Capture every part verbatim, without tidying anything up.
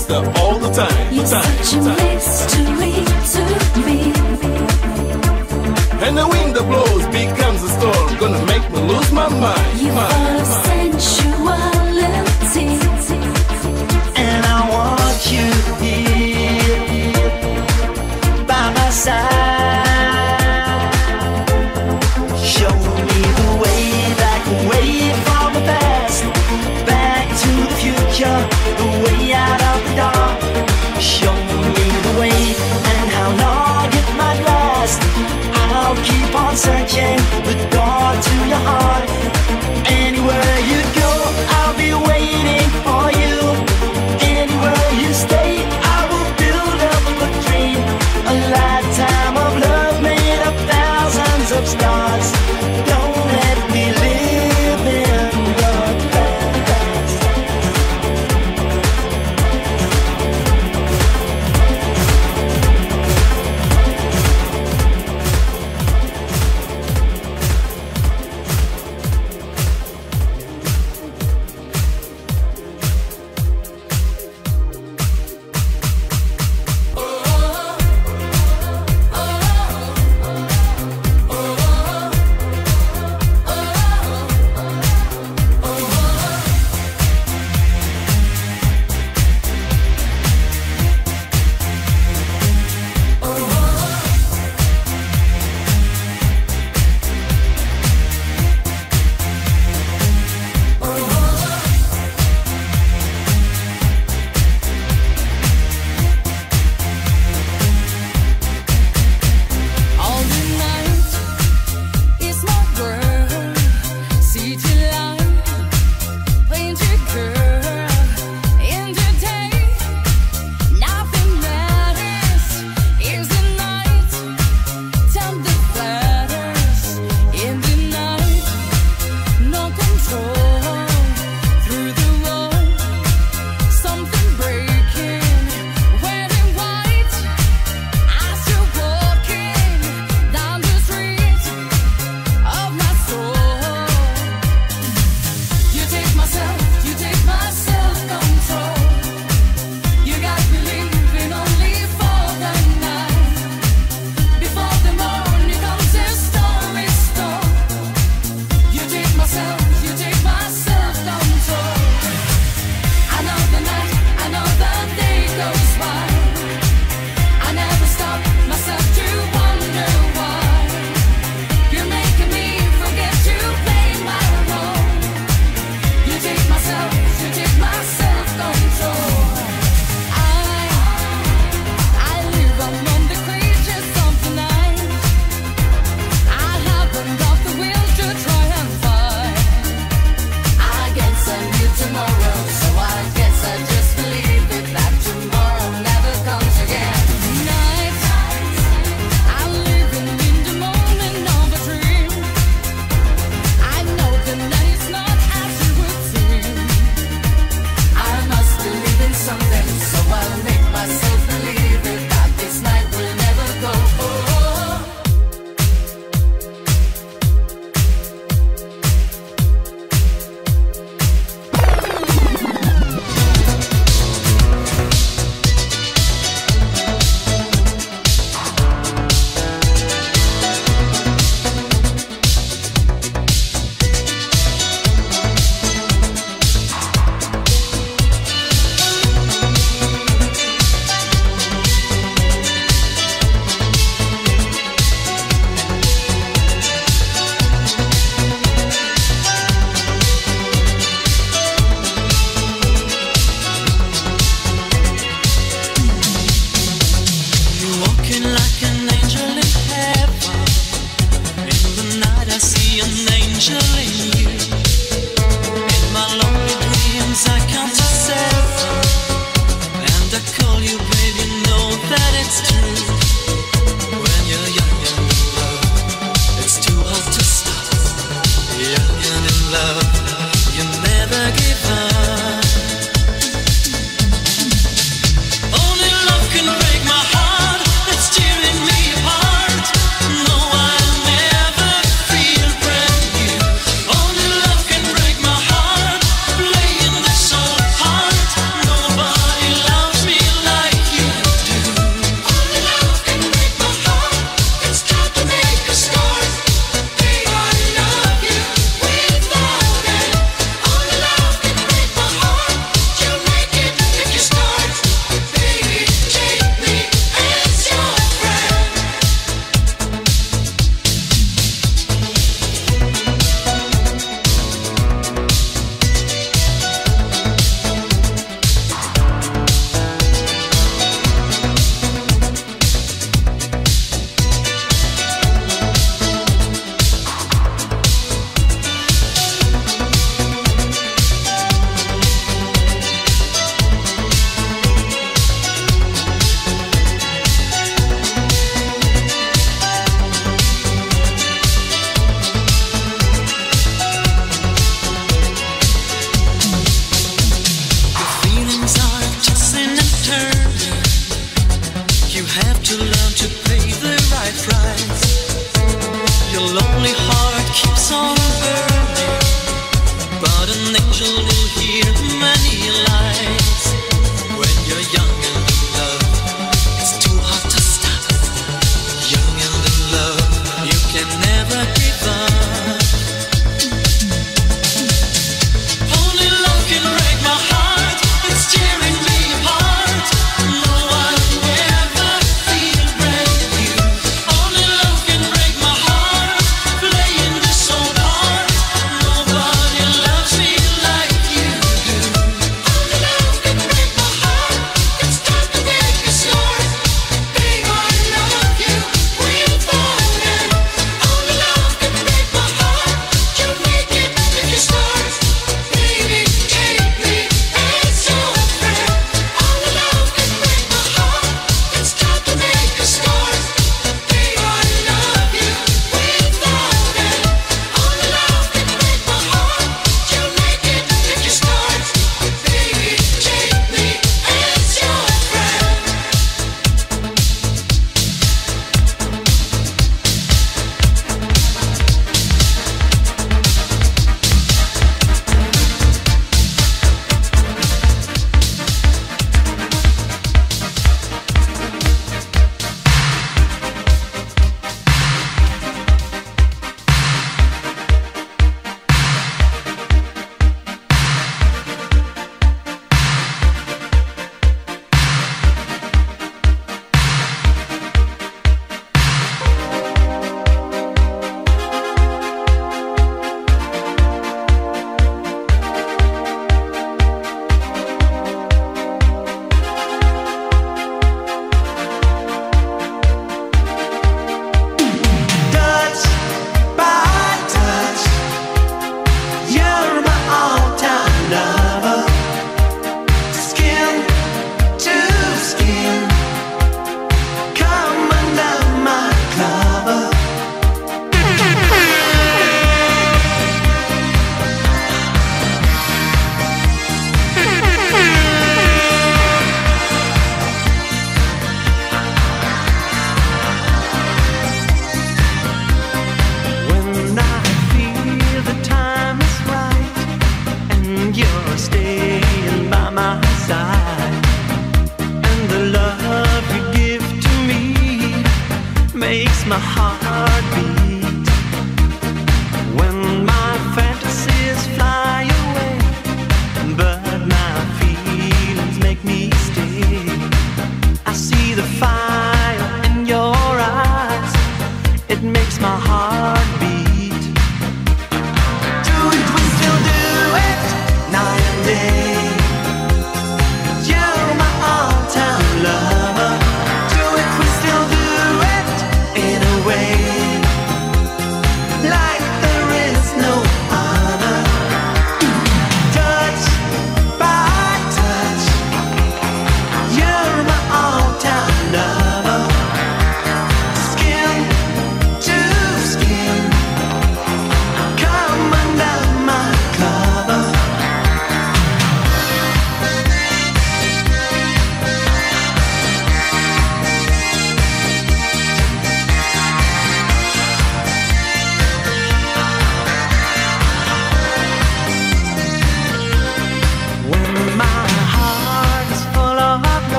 sister all the time. You're time, such a time, mystery to me. And the wind that blows becomes a storm, gonna make me lose my mind. You're full of sensuality, and I want you here by my side. Show me the way, like a wave from the past, back to the future, the way out of the dark. Show me the way and how long it might last. I'll keep on searching the door to your heart. Anywhere you go, I'll be waiting for you. Anywhere you stay, I will build up a dream. A lifetime of love made of thousands of stars. Don't let me live in the past.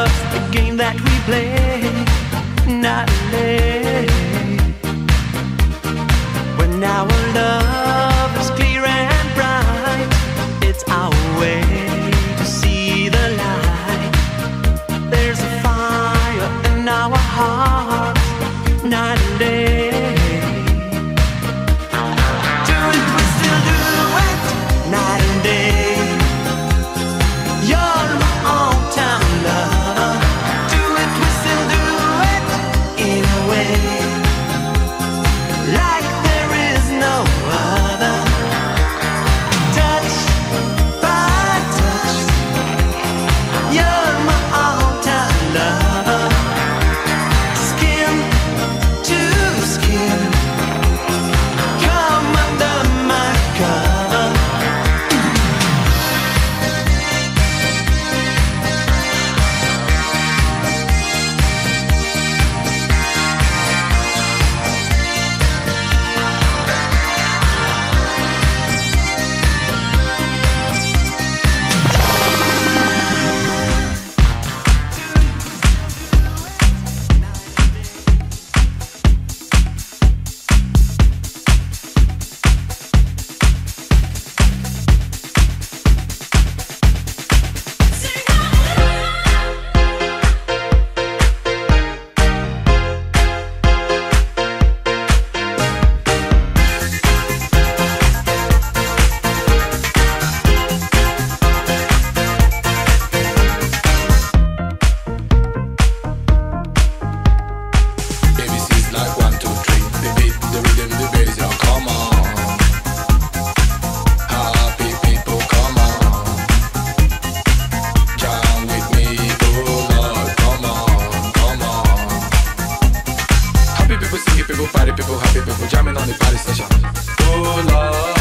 just a game that we play night and day. When our love is clear and bright, it's our way to see the light. There's a fire in our hearts night and day. Do it, we still do it night and day. You're my all-time love. Do it, we still do it in a way like there is no other. Touch by touch, you're my all-time love. Skin to skin, come under my cover. A B C's like one, two, three. The beat, the rhythm, the bass, yeah, come on. Happy people, come on. Jam with me, oh Lord, come on, come on. Happy people, singing people, party people, happy people, jamming on the party session. Oh Lord.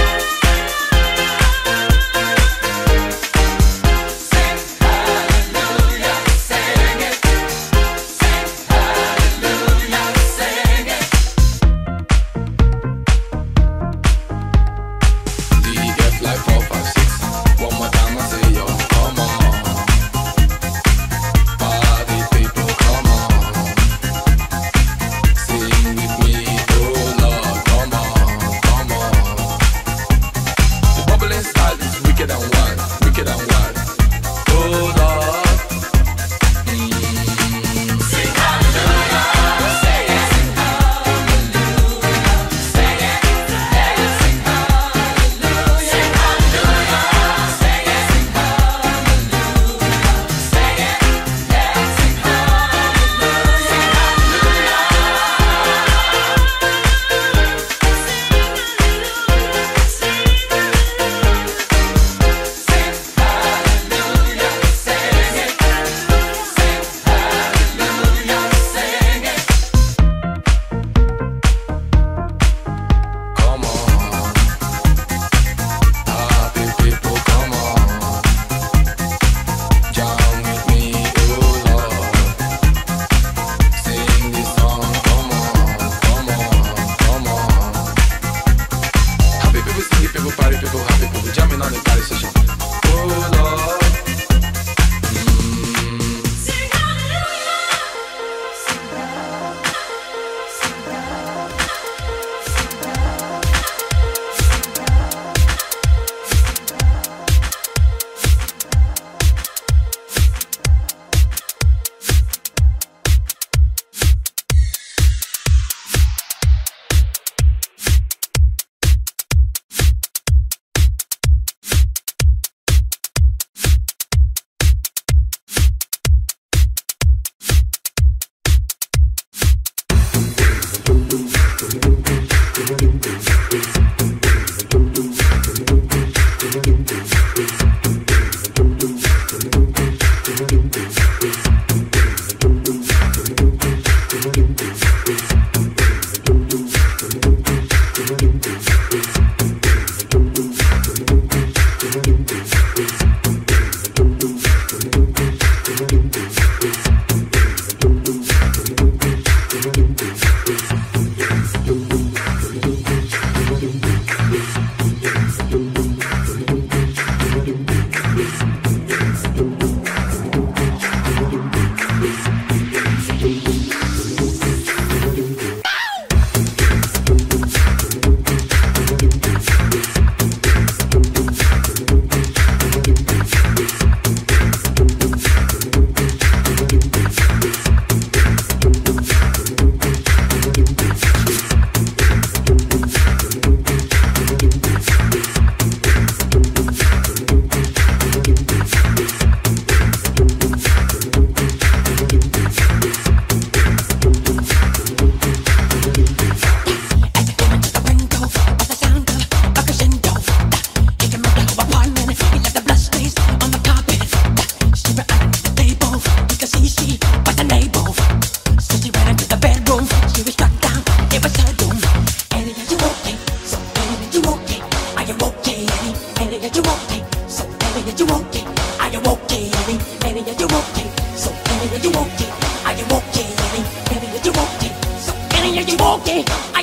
Hallelujah.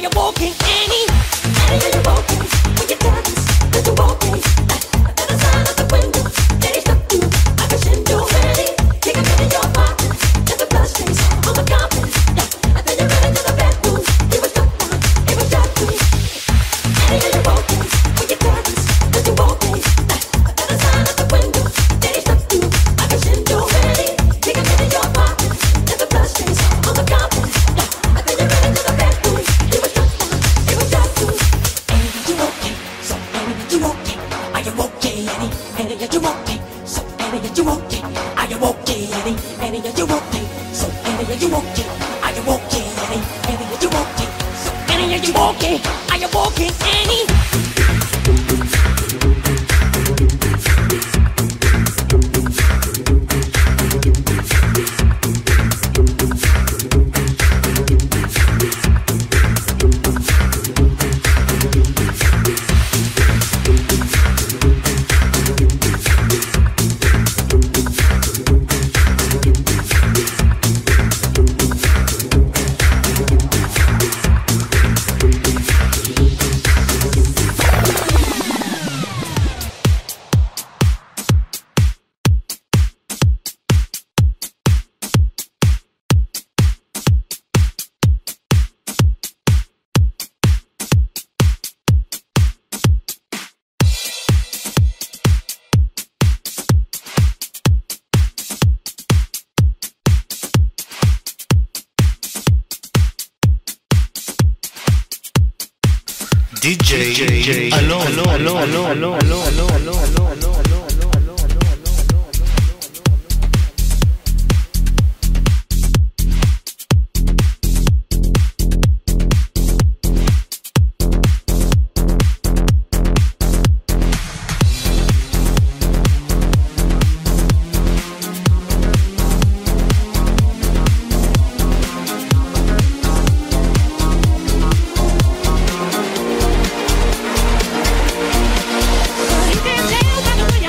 you walking, Annie? Annie, are you walking? Will you dance? Are you walking? At the sign of the window, Daddy stuck you. I can send you ready. You can get in your pocket. Let the blood stains on the carpet. I think you're ready to the bedroom. It was dark now, it was dark to me. Annie, are you walking? Will you dance? Are you walking? At the sign of the window, Daddy stuck you. I can send you ready. You can get in your pocket. Let the blood stains on the carpet. I think you're ready to the bedroom. It was dark now, it was dark to me. Annie, are you walking? So Annie, are you walking? Are you okay, Annie? Annie, are you walking? So Annie, are you walking? Are you okay, Annie? Annie, are you walking? So Annie, are you walking? Are you okay, Annie? Annie, are you walking? So Annie, are you walking? Are you walking, Annie? D J Alone, alone, alone, alone, alone, alone, alone, alone, alone. You can tell by the way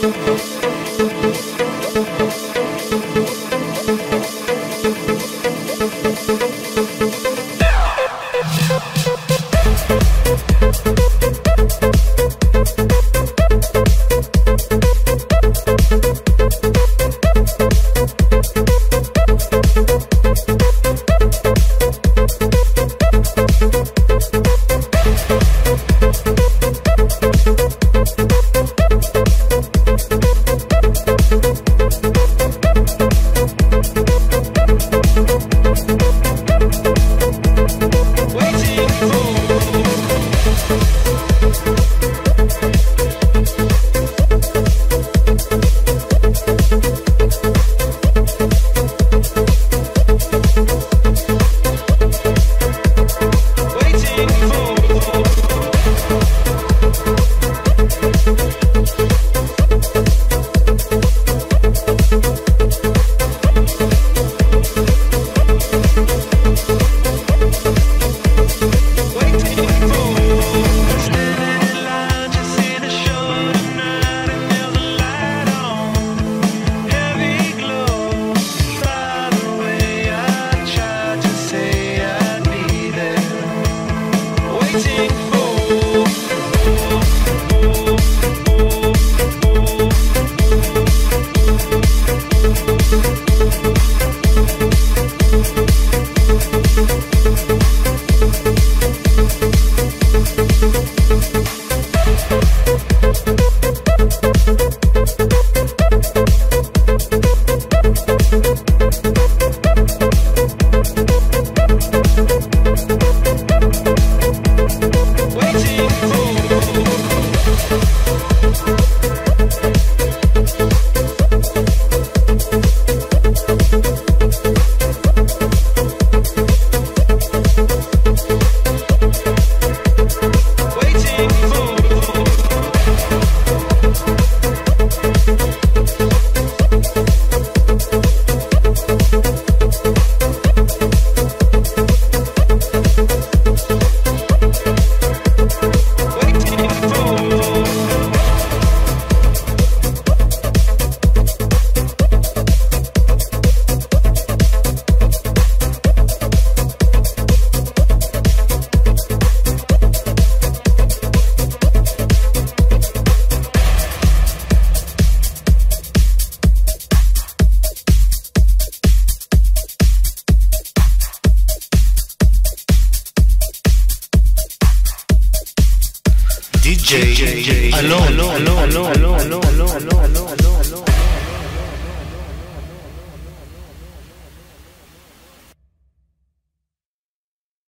D J, alone, alone, alone, alone, alone, alone, alone, alone, alone.